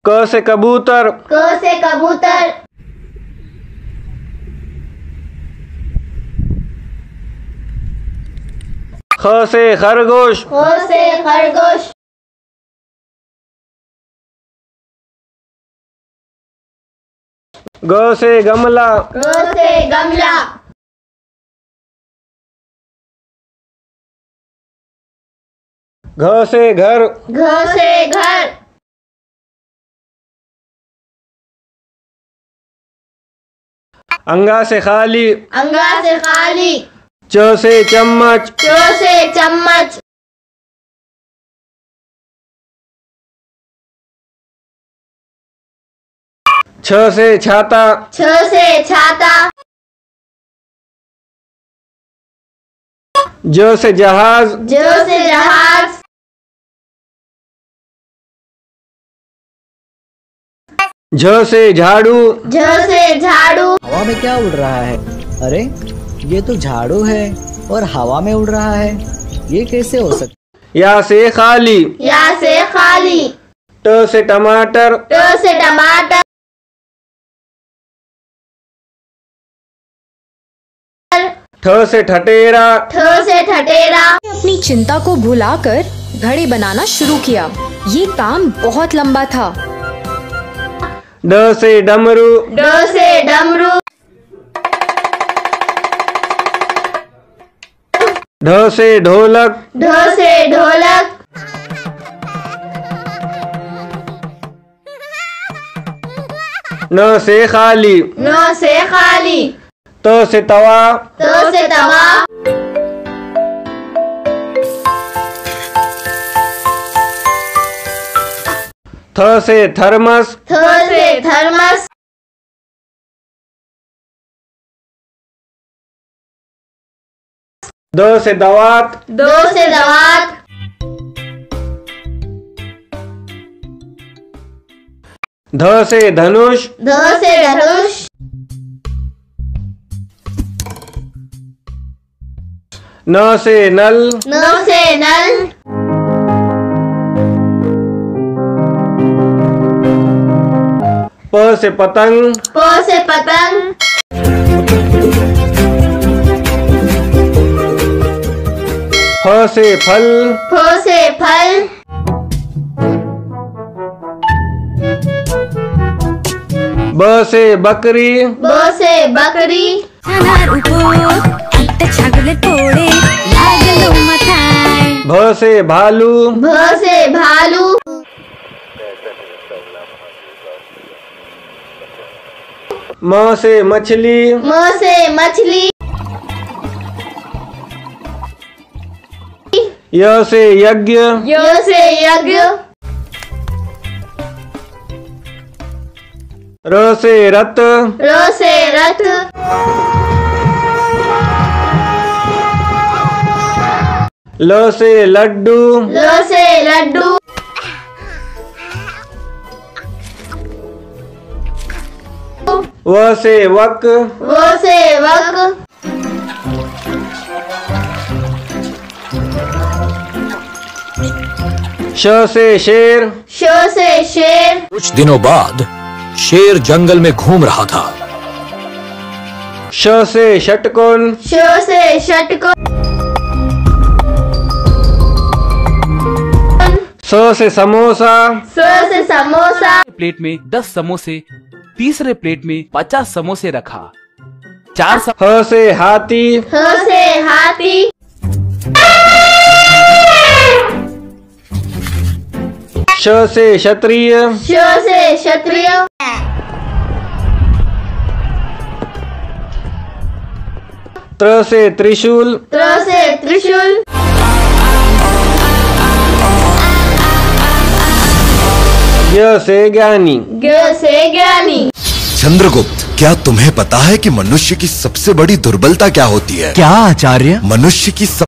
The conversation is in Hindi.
क से कबूतर। क से कबूतर। ख से खरगोश। ख से खरगोश। ग से गमला। ग से गमला। घ से घर। घ से घर। अंगा से खाली। अंगा से खाली। च से चम्मच। च से चम्मच। छ से छाता। छ से छाता। ज से जहाज। ज से जहाज। झ से झाड़ू। झ से झाड़ू। हवा में क्या उड़ रहा है? अरे ये तो झाड़ू है और हवा में उड़ रहा है, ये कैसे हो सकता? या से खाली। या से खाली। ट से टमाटर। ट से टमाटर। ठ से ठटेरा। ठ से ठटेरा। अपनी चिंता को भुलाकर घड़ी बनाना शुरू किया। ये काम बहुत लंबा था। ड से डमरू। ड से डमरू। ढ से ढोलक। ढ से ढोलक। न से खाली। न से खाली। त से तवा। त से तवा। थ से थर्मस। थ से थर्मस। द से दवात। द से दवात। ध से धनुष। ध से धनुष। न से नल। न से नल। प से पतंग। प से पतंग। फ से फल। फ से फल। ब से बकरी। ब से बकरी। भ से भालू। भ से भालू। म से मछली। म से मछली। य से यज्ञ। य से यज्ञ। र से रत। र से रथ। ल से लड्डू। ल से लड्डू। व से वक। व से वक। श से शेर। श से शेर। कुछ दिनों बाद शेर जंगल में घूम रहा था। श से षटकोण। श से षटकोण। स से समोसा। स से समोसा। प्लेट में 10 समोसे, तीसरे प्लेट में 50 समोसे रखा। 4 ह से हाथी। ह से हाथी। श से क्षत्रिय। श से क्षत्रिय। त्र से त्रिशूल। त्र से त्रिशूल। ज्ञ से ज्ञानी। ज्ञ से ज्ञानी। चंद्रगुप्त, क्या तुम्हें पता है कि मनुष्य की सबसे बड़ी दुर्बलता क्या होती है? क्या आचार्य? मनुष्य की